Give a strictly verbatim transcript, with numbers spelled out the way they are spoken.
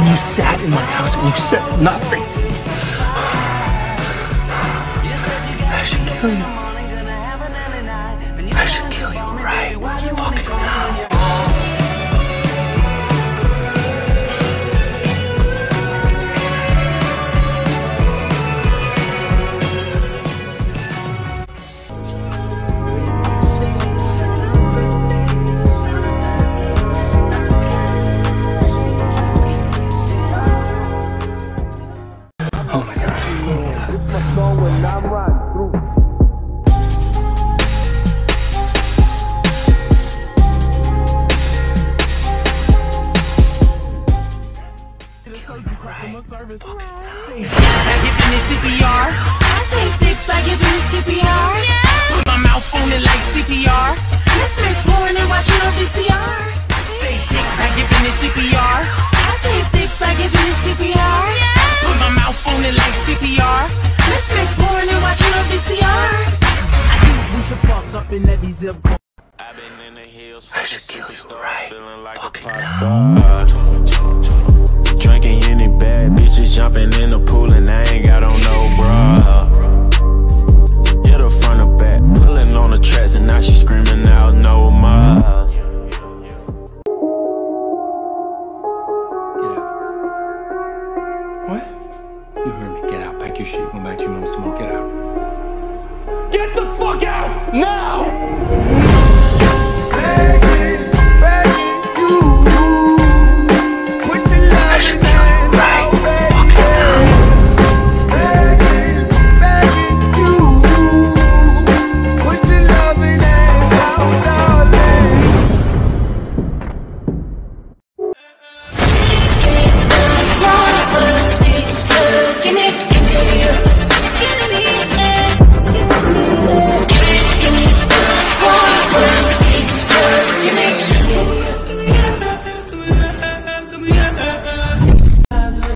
And you sat in my house and you said nothing. I should kill you. I should kill you right fucking now. Oh my God. Giving me C P R. I say thick by giving me C P R. Put my mouth on it like C P R. Let's make porn and watch it on V C R. Say thick by giving me C P R. I say thick by giving me C P R. Put my mouth on it like C P R. Let's make porn and watch it on V C R. I do boot the fuck up in every zip code. I've been in the hills, I should kill you right feeling like a fucking pop now. star. Drinking any bad bitches, jumping in the pool, and I ain't got on no bra. Hit her front or back, pulling on the tracks, and now she screaming out no more. Get out. What? You heard me. Get out. Pack your shit. Come back to your mom's tomorrow. Get out. Get the fuck out! Now!